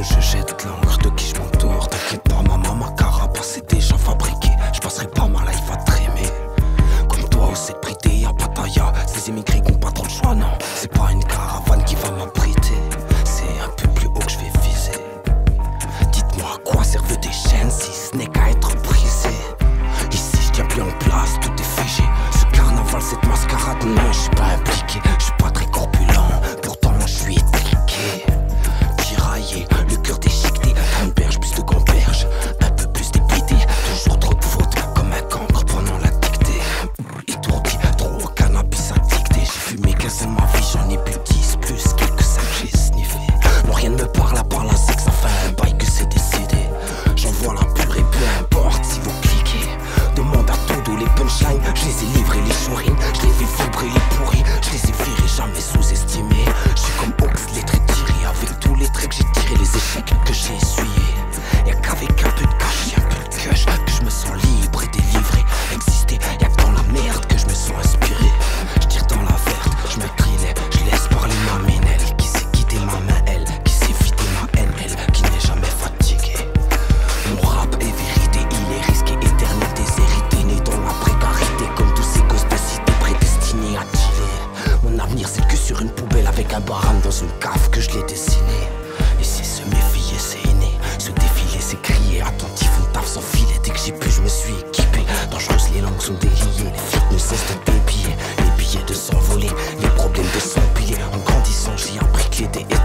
je jette l'encre de qui je m'entoure. T'inquiète pas maman, ma carapace est déjà fabriquée. Je passerai pas ma life à trémer. Comme toi au cette prité, y'a pas tailla. Ces immigrés qui ont pas trop le choix, non. C'est pas une caravane qui va m'abriter. C'est un peu plus haut que je vais viser. Dites-moi à quoi servent des chaînes si ce n'est qu'à être brisé. Ici je tiens plus en place, tout est figé. Ce carnaval, cette mascarade, non, je suis pas impliqué. Je suis pas très corpulent, pourtant je suis étriqué. Tiraillé, le cœur déchiqueté. Gamberge, plus de gamberge, un peu plus dépité. Toujours trop de fautes, comme un cancre pendant la dictée. Étourdi, trop au cannabis addicté. J'ai fumé 15 ans de ma vie, j'en ai bu 10 plus quelques sacs j'ai sniffé. Non, rien ne me parle à part la sexe, ça fait un bail que c'est décédé. J'envoie la pure et peu importe si vous cliquez. Demande à Todo les punchlines, je les ai livrés les chourines. Je les fais vibrer les pourris, je les ai virés jamais sous-estimés. Je suis comme Ox, les traits tirés. Avec tous les traits que j'ai tirés, les échecs que j'ai essuyés. Y'a qu'avec un peu de cash, un peu de cash, que je me sens libre et délivré. Exister, y'a que dans la merde que je me sens inspiré. Je tire dans la verte, je me trinais, je laisse parler ma ménelle. Qui sait quitter ma main, elle, qui sait vider ma haine, elle, qui n'est jamais fatiguée. Mon rap est vérité, il est risqué, éternel déshérité, né dans la précarité, comme tous ces gosses de cité prédestinés à chiller. Mon avenir c'est que sur une poubelle avec un baran dans une cave que je l'ai dessiné. Et c'est se méfier, c'est inné, se défiler, c'est crier, attentif, on taffe sans filet. Dès que j'ai pu, je me suis équipé, dangereuse, les langues sont déliées, les flics ne cessent de débiller, les billets de s'envoler, les problèmes de s'empiler. En grandissant, j'ai appris que les